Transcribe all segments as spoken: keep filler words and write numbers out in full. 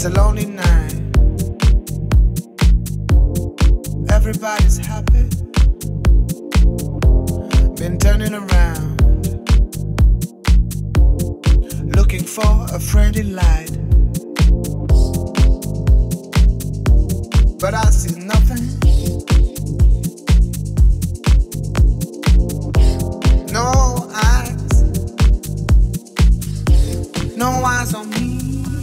It's a lonely night. Everybody's happy. Been turning around, looking for a friendly light, but I see nothing. No eyes, no eyes on me.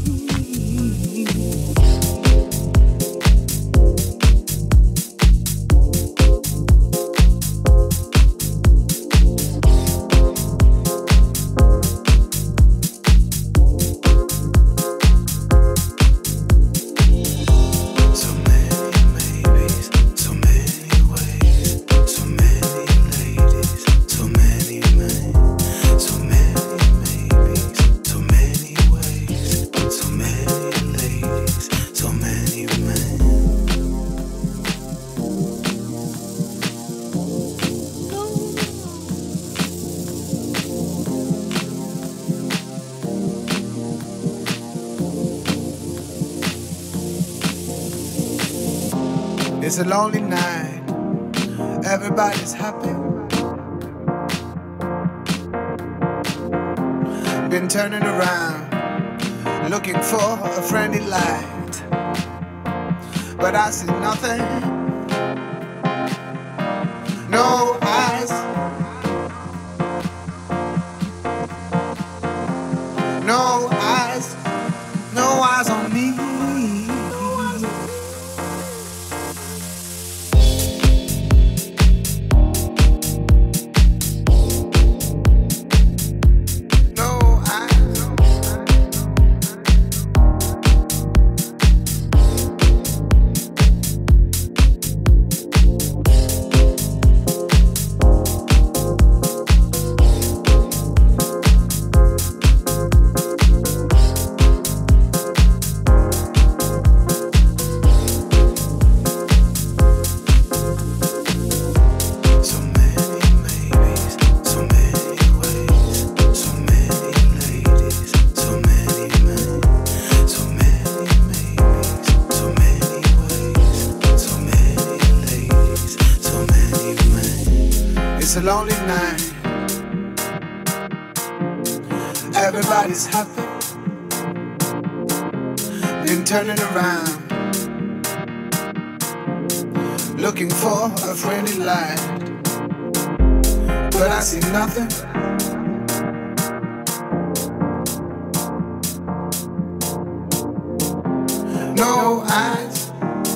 It's a lonely night. Everybody's happy. Been turning around, looking for a friendly light, but I see nothing. No eyes, no eyes, no eyes on me. It's a lonely night. Everybody's happy. Been turning around, looking for a friendly light, but I see nothing. No eyes,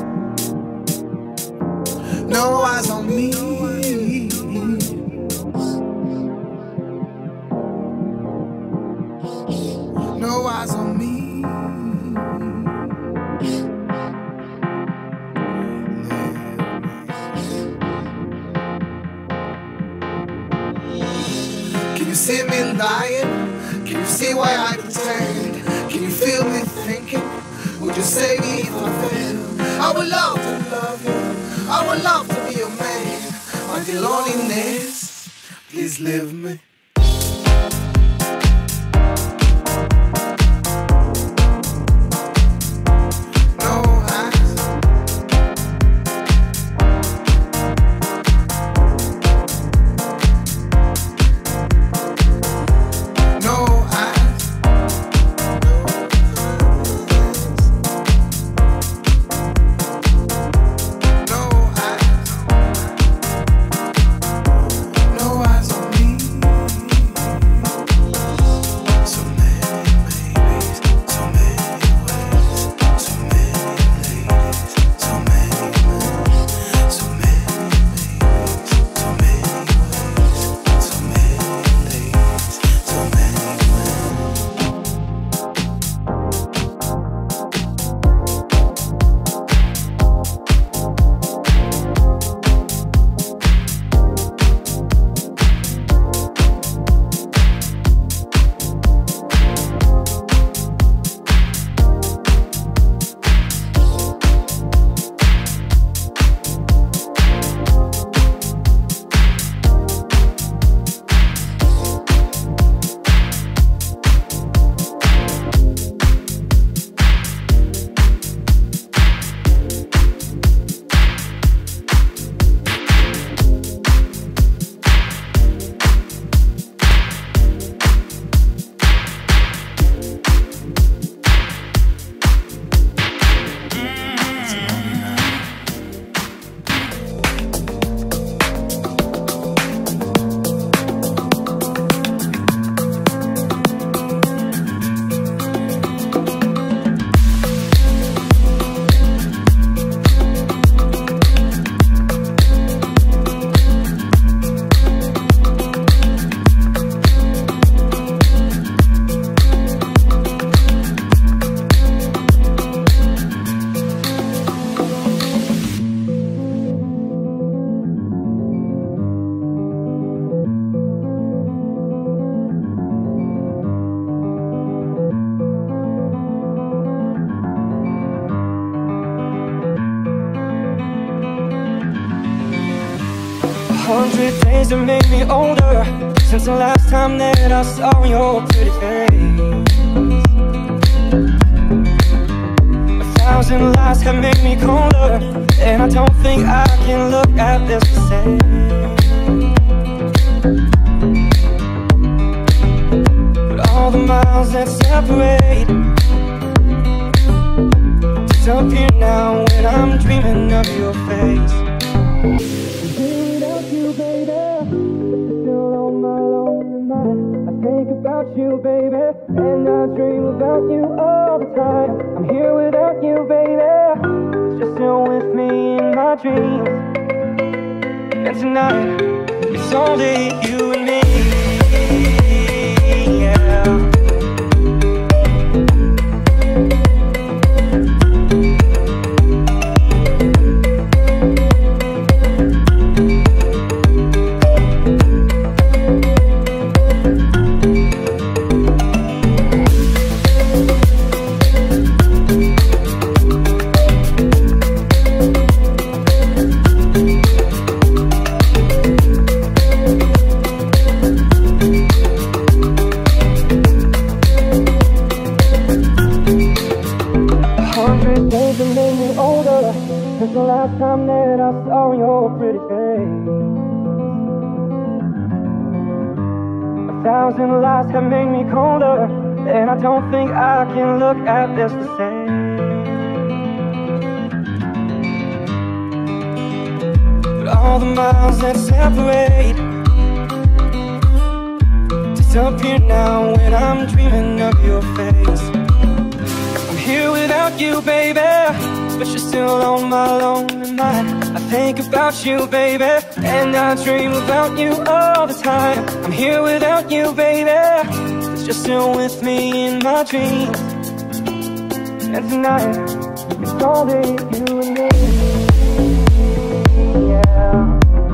no eyes on me. No eyes on me. Can you see me lying? Can you see why I pretend? Can you feel me thinking? Would you save me if I fail? I would love to love you. I would love to be your man. Until loneliness, please leave me. No eyes on me. have made me older since the last time that I saw your pretty face. A thousand lies have made me colder, and I don't think I can look at this the same. But all the miles that separate disappear now when I'm dreaming of your face. Without you, baby, still on my lonely mind. I think about you, baby, and I dream about you all the time. I'm here without you, baby, just still with me in my dreams. And tonight, it's only you and me, yeah. Since the last time that I saw your pretty face, a thousand lies have made me colder, and I don't think I can look at this the same. But all the miles that separate disappear now when I'm dreaming of your face. I'm here without you, baby, but you're still on my lonely mind. I think about you, baby, and I dream about you all the time. I'm here without you, baby, but you're still with me in my dreams. And tonight, it's only you and me, yeah.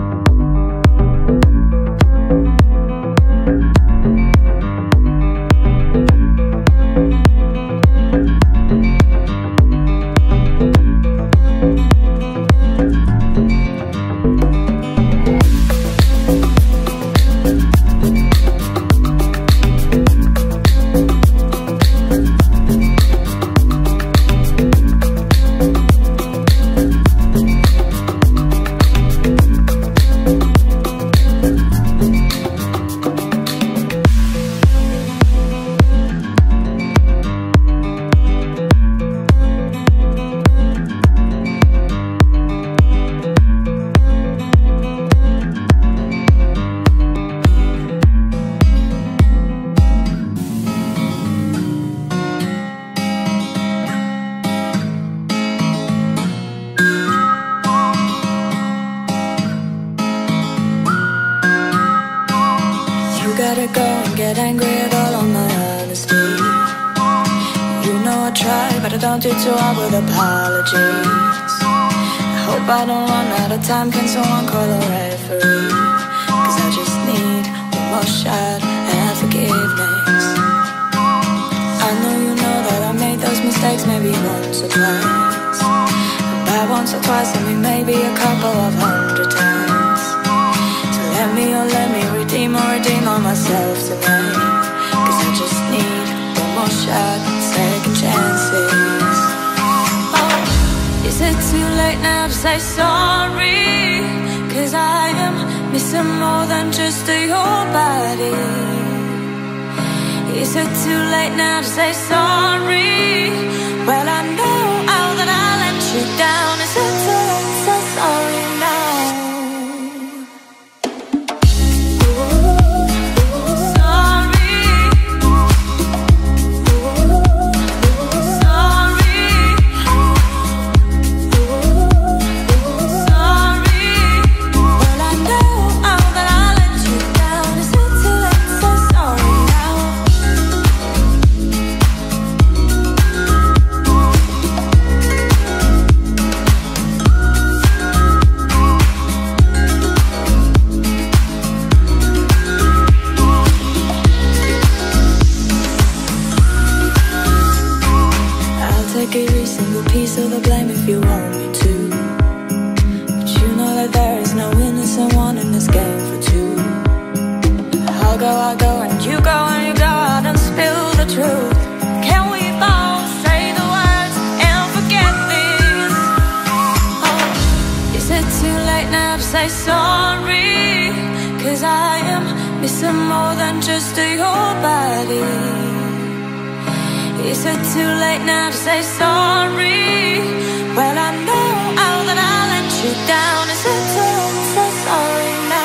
Gotta go and get angry at all on my honesty. You know I try, but I don't do too hard with apologies. I hope I don't run out of time. Can someone call a referee? Cause I just need one more shot and forgiveness. I know you know that I made those mistakes maybe once or twice, and by once or twice I mean maybe a couple of hundred times. So let me, oh let me redeem or redeem on myself tonight. Cause I just need one more shot, second chances. Oh, is it too late now to say sorry? Cause I am missing more than just your body. Is it too late now to say sorry? Well I know how that I let you down. Is it too late to say sorry now? I go and you go and you go out and spill the truth. Can we both say the words and forget this? Oh, is it too late now to say sorry? Cause I am missing more than just your body. Is it too late now to say sorry? Well, I know how that I let you down. Is it too late to say sorry now?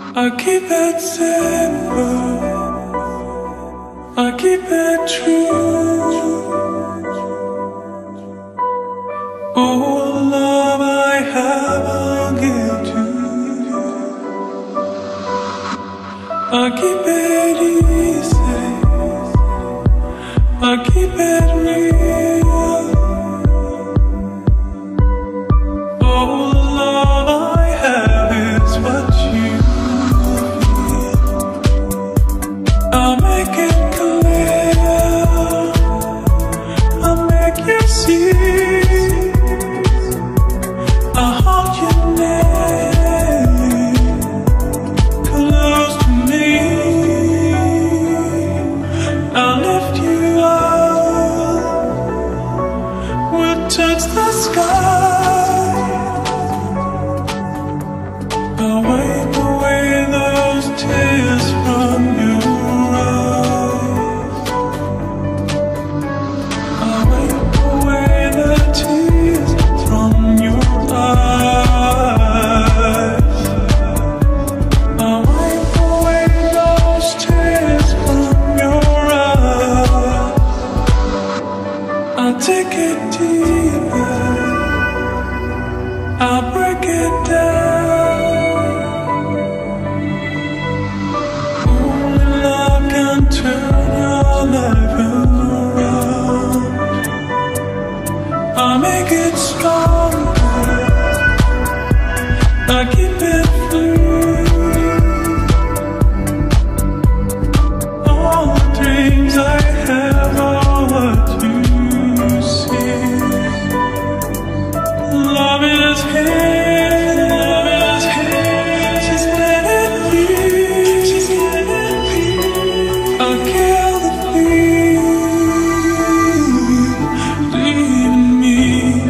I keep it simple, I keep it true. Oh, love I have, I'll give to you. I keep it easy, I keep it real. Oh, love I have is what you feel. I'll make it clear, I'll make you see. I'll hold you near, close to me. I'll lift you up, we'll touch the sky. I'll wipe away those tears from your eyes. I'll wipe away the tears from your eyes. I'll wipe away those tears from your eyes. I'll take it deeper, I'll break it down. Only love can turn your life around. I'll make it stronger, I keep it free. All the dreams I have are what you see. Love is here, love is here. Just let it be, just let it be. I'll kill the fear, believe in me.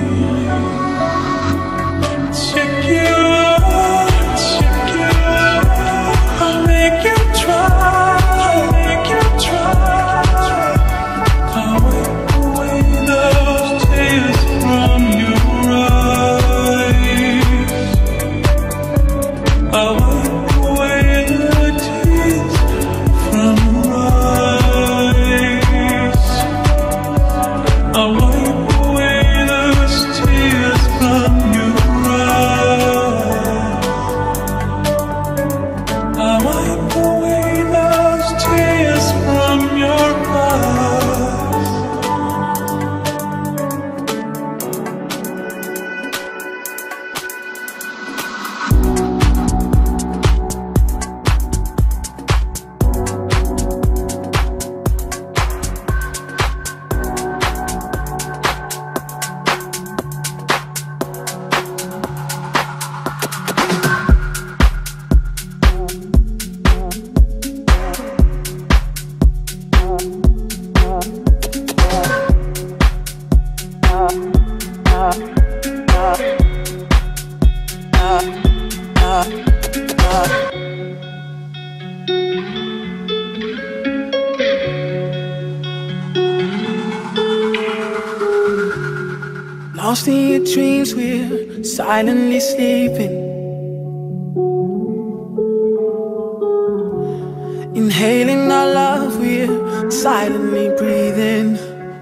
Check you out, check you out. I'll make you try, I'll make you try. I'll wipe away those tears from your eyes. I'll wipe away the tears from your eyes. I'll wipe away those tears from your eyes. I'll wipe away those tears from your eyes. Lost in your dreams, we're silently sleeping. Inhaling our love, we're silently breathing.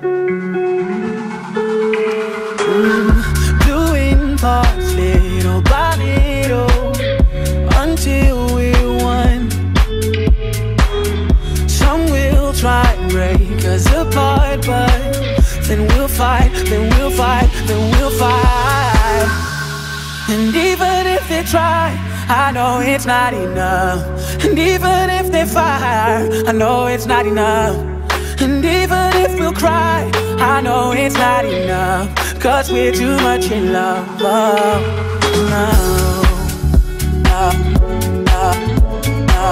Mm, doing parts little by little until we're one. Some will try and break us apart, but then we'll fight, then we'll fight, then we'll fight. And even if they try, I know it's not enough. And even if they fire, I know it's not enough. And even if we'll cry, I know it's not enough. Cause we're too much in love. Oh, no, no, no, no,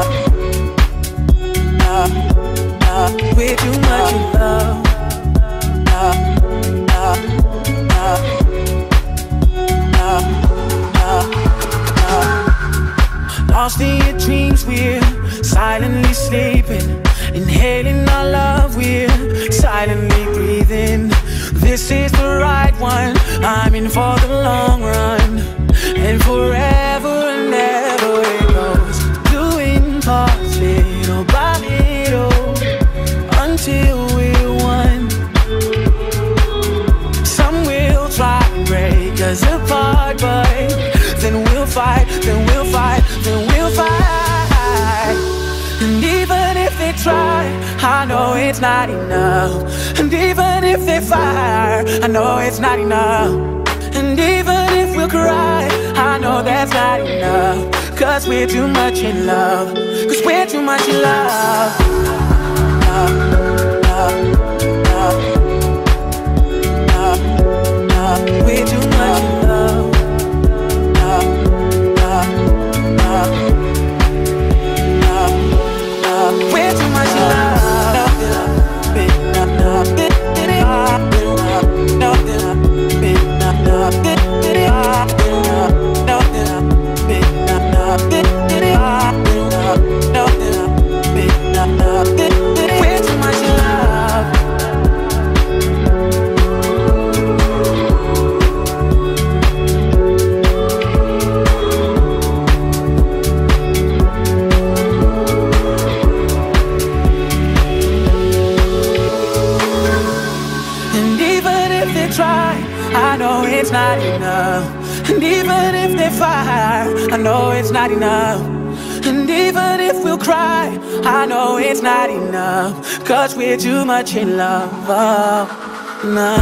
no, no. We're too much in love. No, no, no, no, no, no. Lost in your dreams, we're silently sleeping. Inhaling our love, we're silently breathing. This is the right one, I'm in for the long run. And forever and ever it goes. Do it's not enough. And even if they fire, I know it's not enough. And even if we'll cry, I know that's not enough. Cause we're too much in love. Cause we're too much in love. Love, love, love, love, love. We're too much in love. Love, love, love, love, love. We're too much in love. We're too much in love. And even if they try, I know it's not enough. And even if they fire, I know it's not enough. And even if we'll cry, I know it's not enough. Cause we're too much in love, oh, no.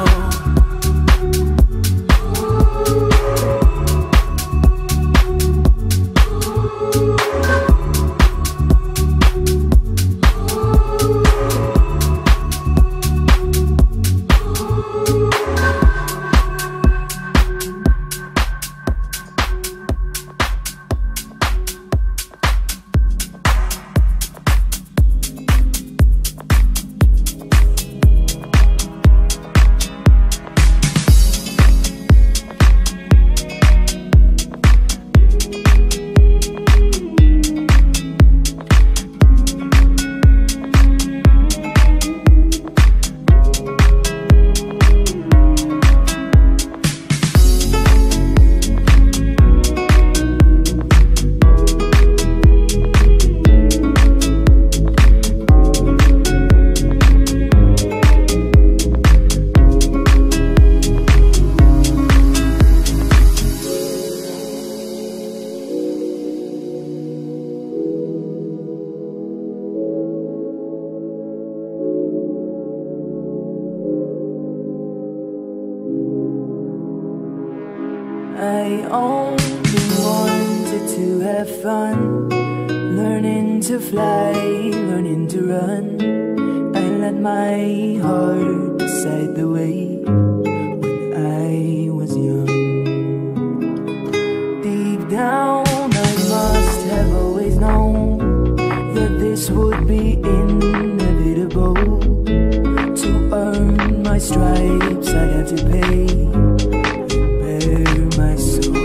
I only wanted to have fun, learning to fly, learning to run. I let my heart decide the way when I was young. Deep down I must have always known that this would be inevitable. To earn my stripes I'd have to pay my soul.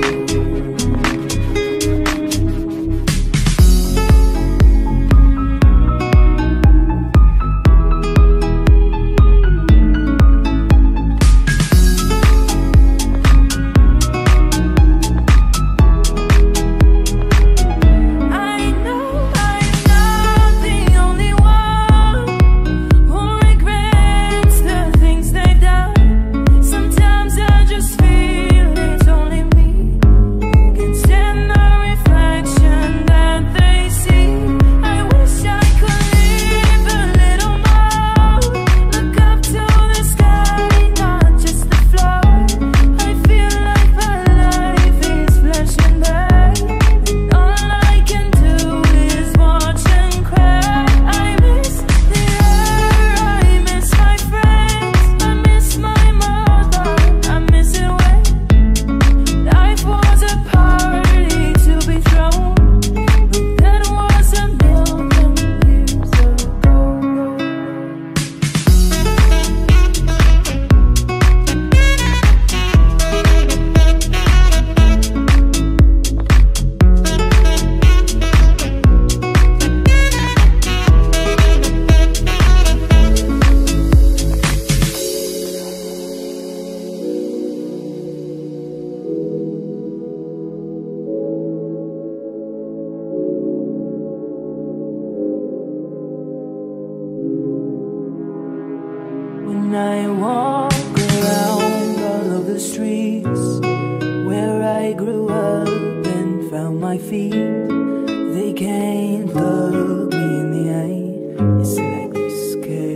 When I walk around all of the streets where I grew up and found my feet, they can't look me in the eye. It's like they're scared.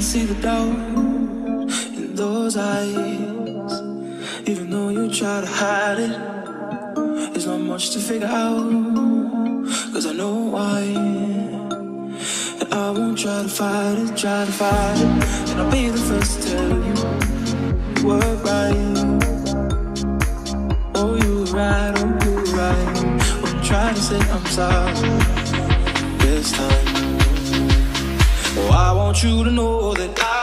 see the doubt in those eyes. Even though you try to hide it, there's not much to figure out, cause I know why. And I won't try to fight it, try to fight it. And I'll be the first to tell you you were right. Oh, you were right, oh, you were right. When I'm trying to say I'm sorry this time. Oh, I want you to know that I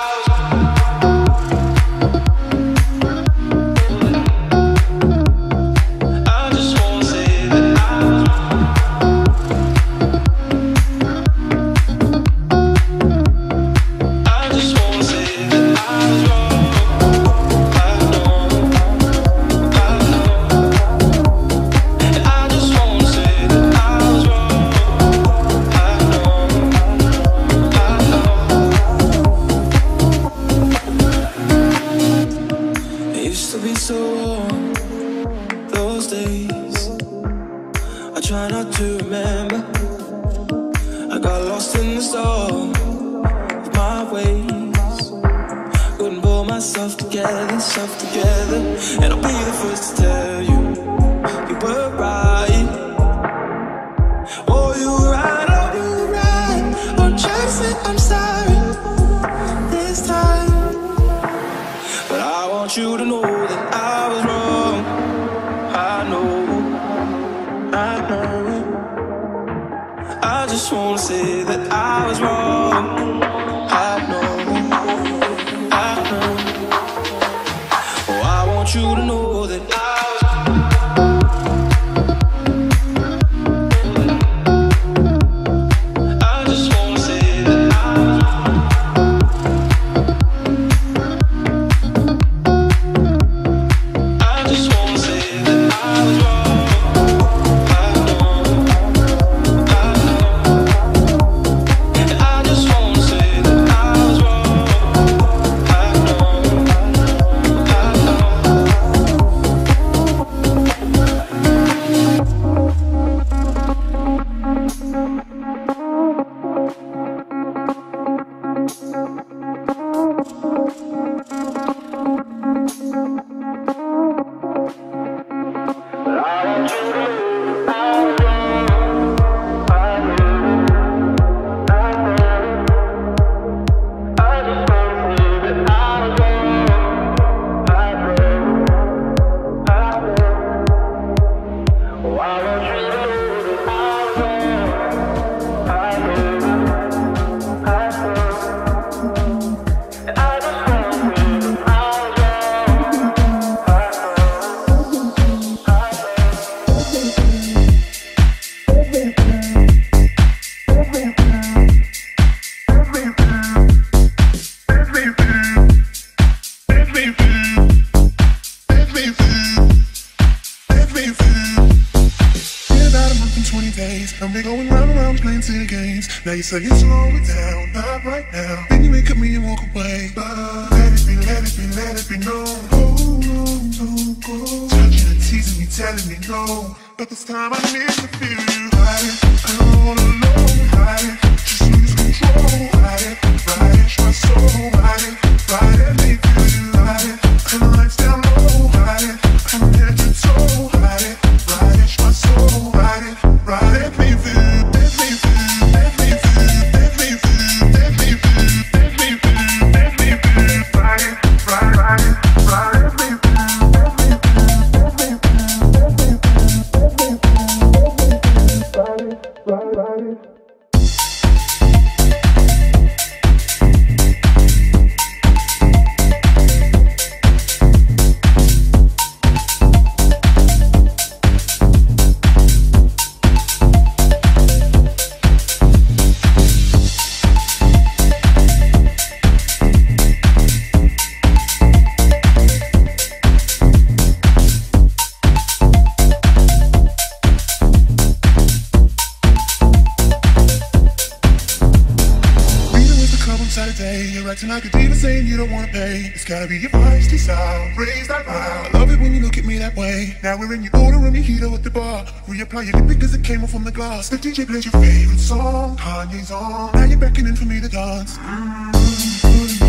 now you say you slow it down, not right now. Then you wake up me and walk away. But let it be, let it be, let it be known. Oh, no, no, go. Touching and teasing me, telling me no. But this time I need to feel you. Ride it, I don't wanna know. Ride it, just lose control. Ride it, ride it, my soul. Ride it, ride it, make you ride it. And the lights down low. Ride it, I'm head to toe. Ride it, ride it, my soul. Ride it, ride it, me feel. Acting like a diva saying you don't wanna pay. It's gotta be your feisty style, raise that vibe. I love it when you look at me that way. Now we're in your order and your heater at the bar. Reapply your lip because it came off from the glass. The D J plays your favorite song, Kanye's on. Now you're beckoning for me to dance. Mm-hmm.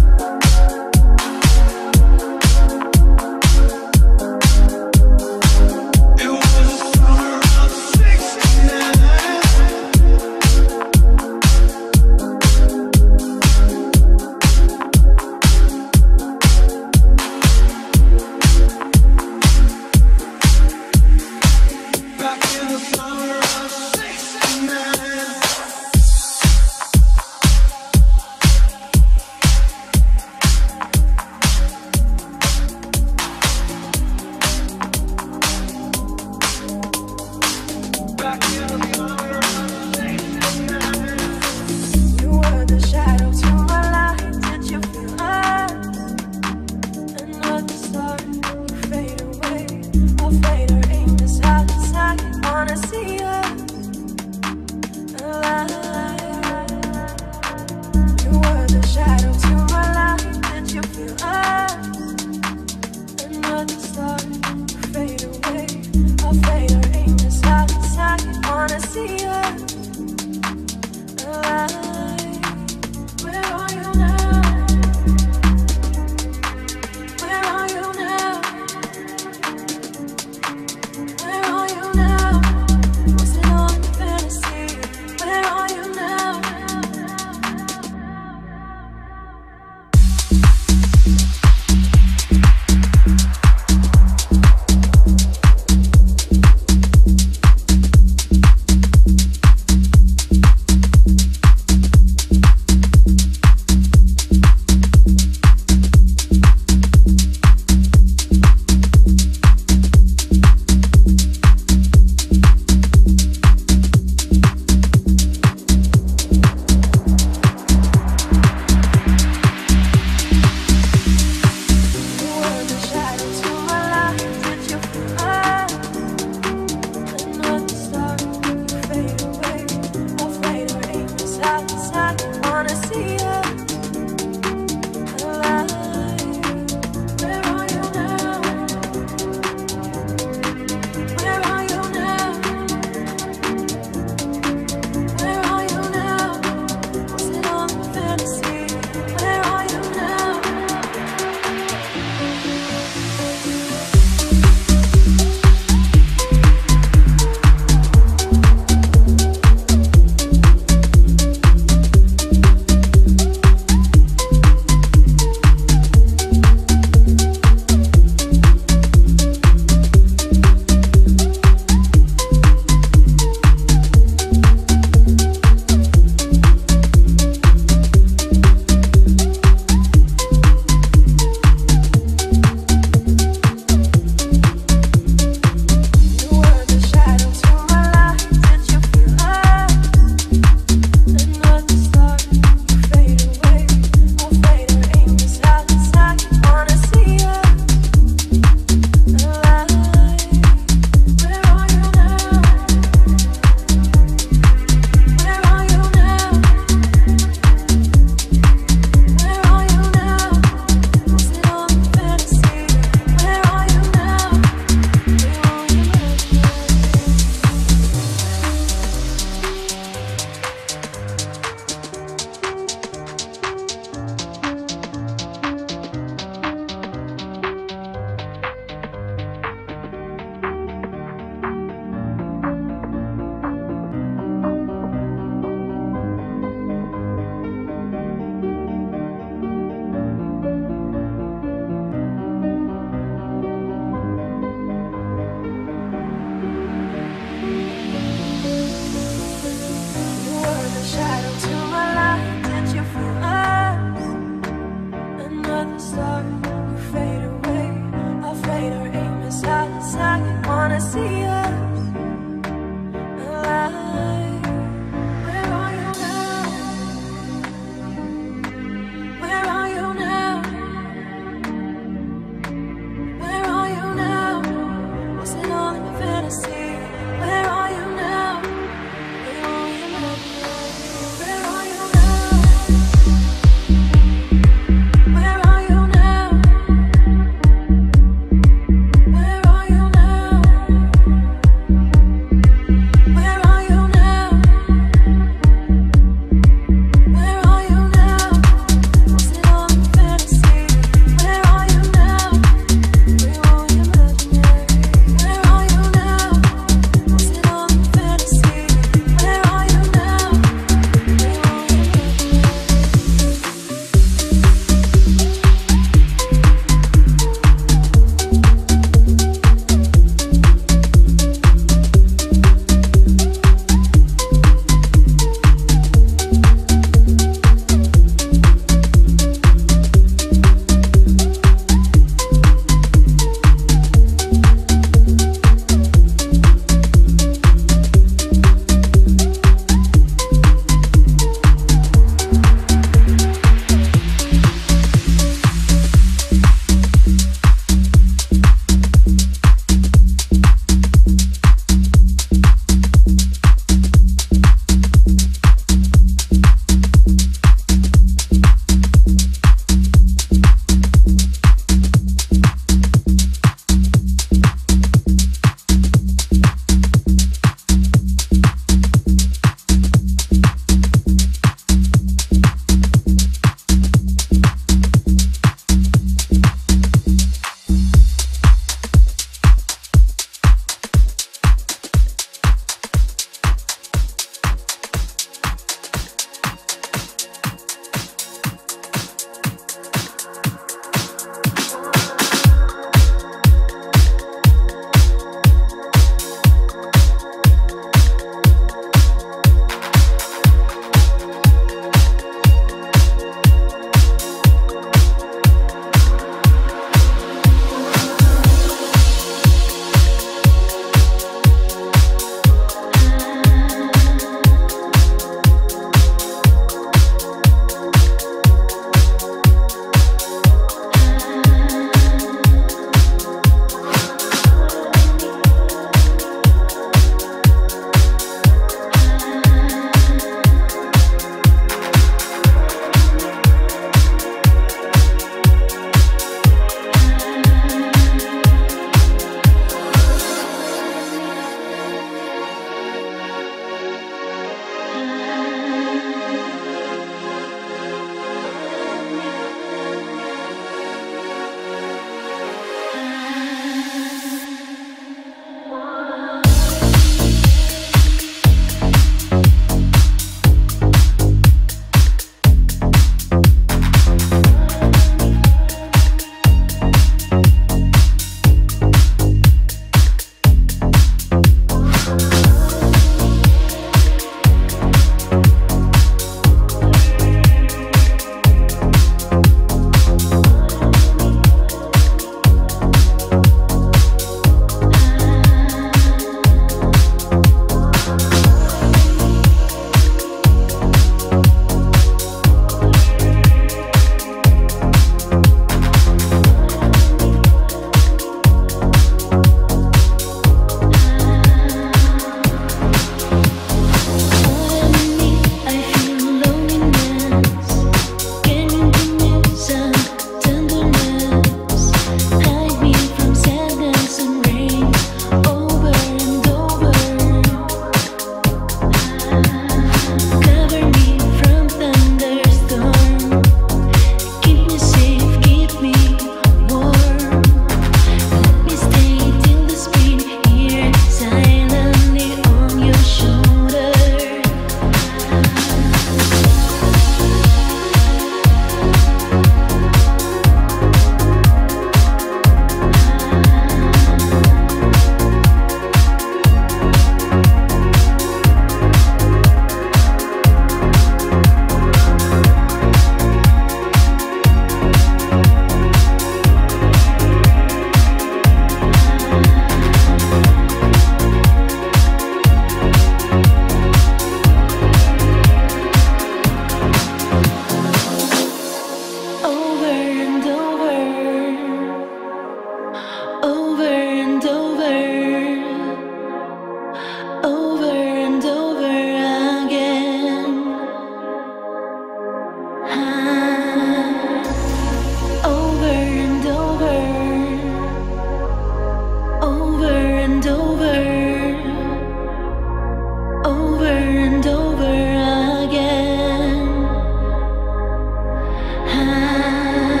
over and over again.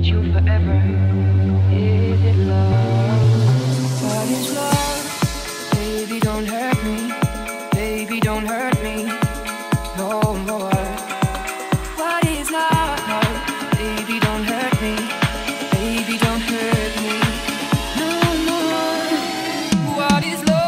you forever. Is it love? What is love? Baby, don't hurt me. Baby, don't hurt me no more. What is love? Baby, don't hurt me. Baby, don't hurt me no more. What is love?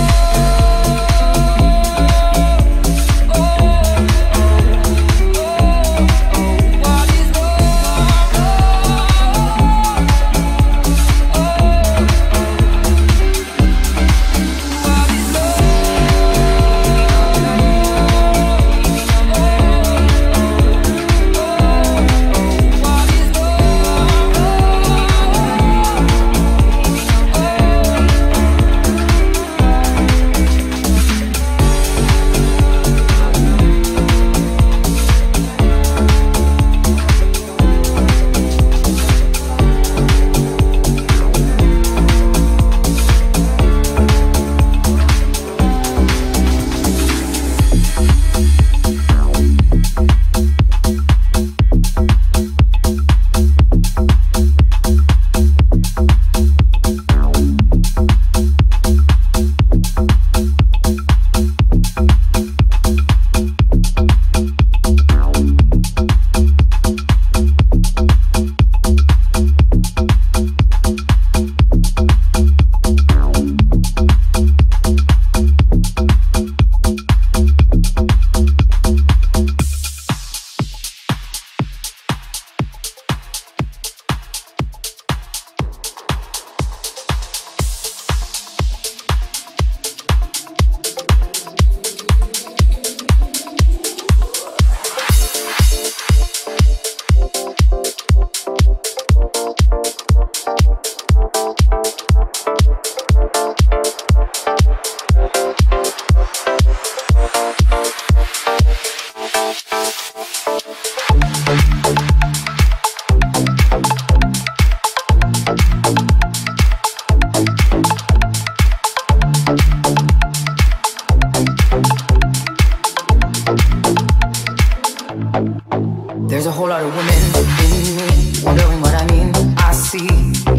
There's a whole lot of women in me, wondering what I mean. I see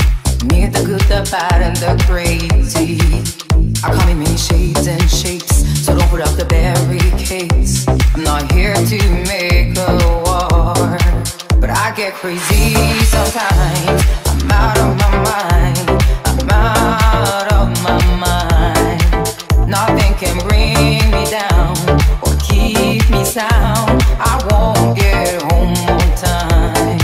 me, the good, the bad, and the crazy. I come in many shades and shapes, so don't put up the barricades. I'm not here to make a war, but I get crazy sometimes. I'm out of my mind, I'm out of my mind. Nothing can bring me down or keep me sound. I won't get home on time.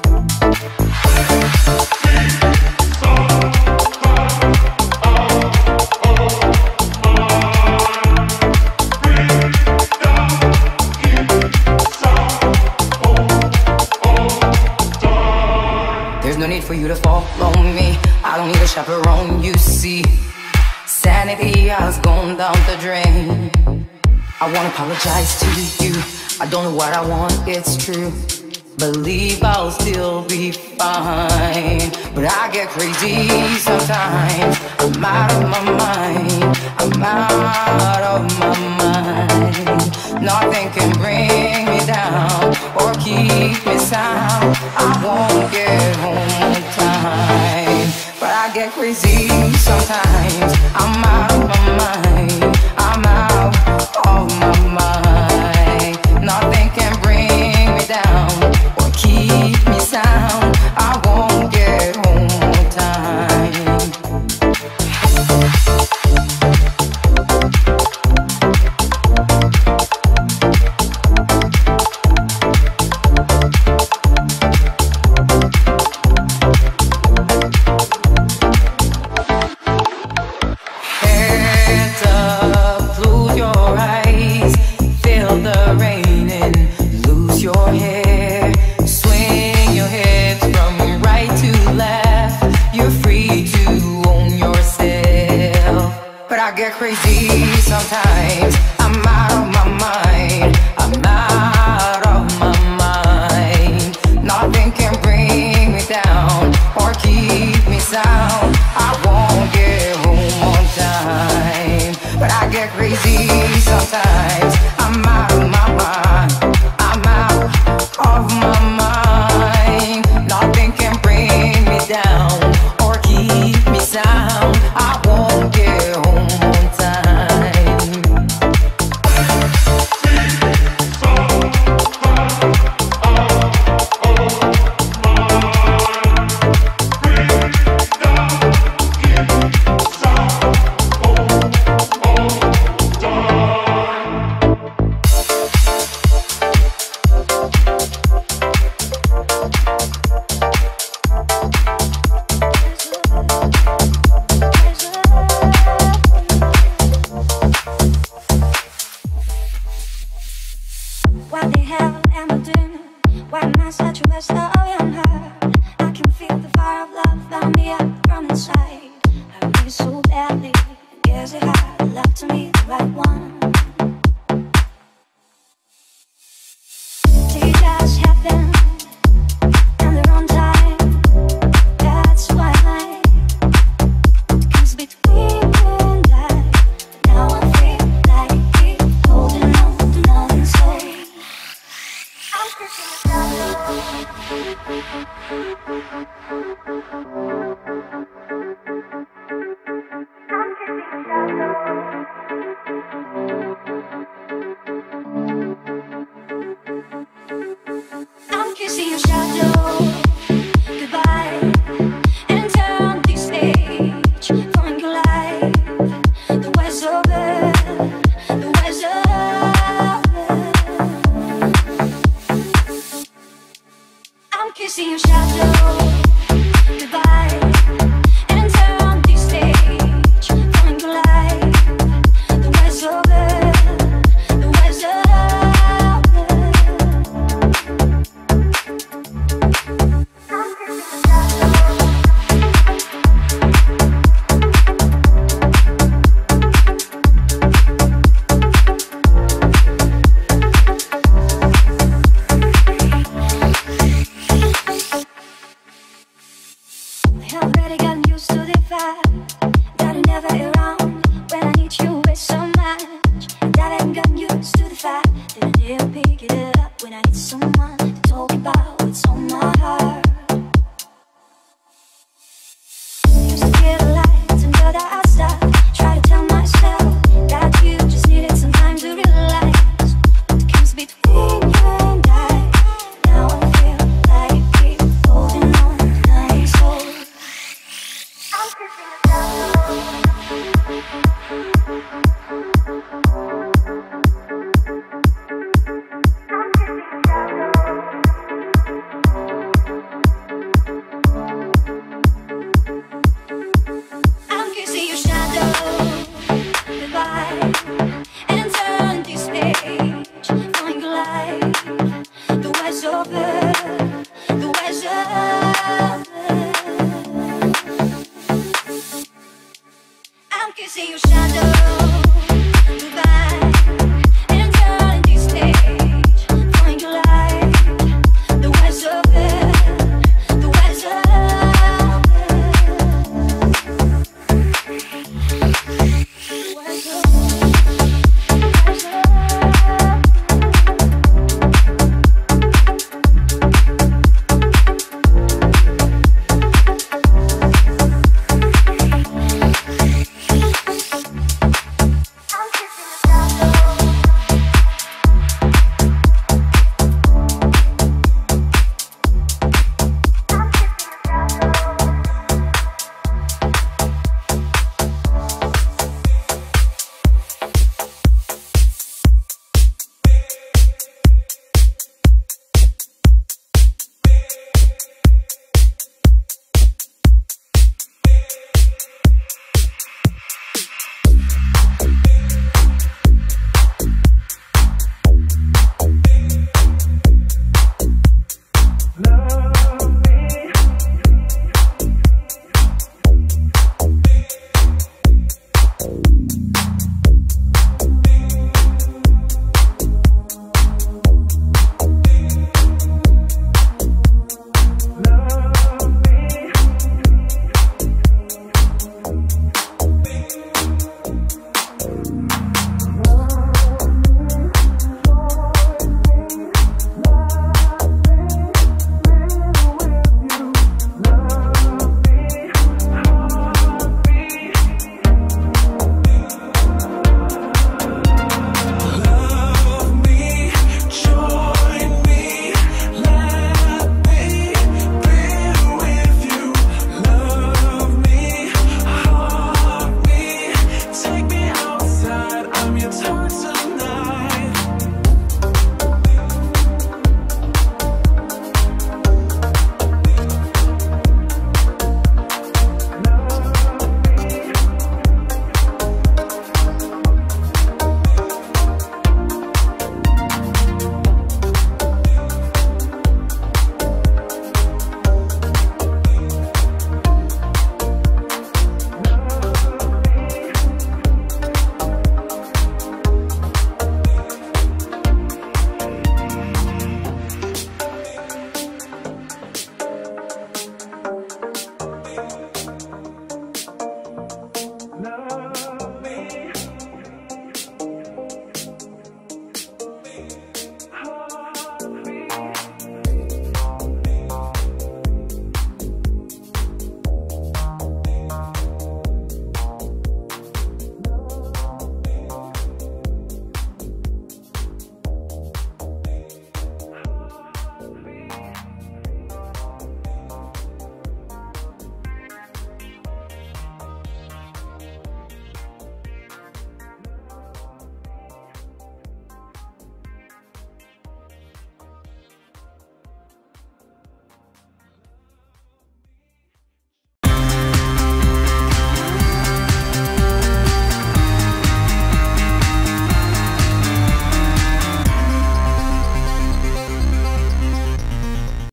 There's no need for you to follow me. I don't need a chaperone, you see. Sanity has gone down the drain. I wanna apologize to you. I don't know what I want, it's true. Believe I'll still be fine, but I get crazy sometimes. I'm out of my mind, I'm out of my mind. Nothing can bring me down or keep me sound. I won't get home on time, but I get crazy sometimes. I'm out of my mind, I'm out of my mind. Nothing can bring me down or keep me sound. I won't get home on time. Heads up, close your eyes, feel the rain and lose your hair. Swing your hips from right to left. You're free to own yourself, but I get crazy sometimes. I'm out of my mind, I'm out of my mind. Nothing can bring me down or keep me sound. I won't get home on time, but I get crazy sometimes. I'm out of my mind, I'm out of my mind. Nothing can is such a waste of young heart. I can feel the fire of love burn me up from inside. I need it so badly. Is it hard? Love to me the right one. Did it just happen in the wrong time? That's why it comes between you and I. Now I feel like keep holding on to nothing, so I'm cursing I'm kissing your shadow goodbye and turn this stage for a new life. The way's over, the way's over. I'm kissing your shadow goodbye.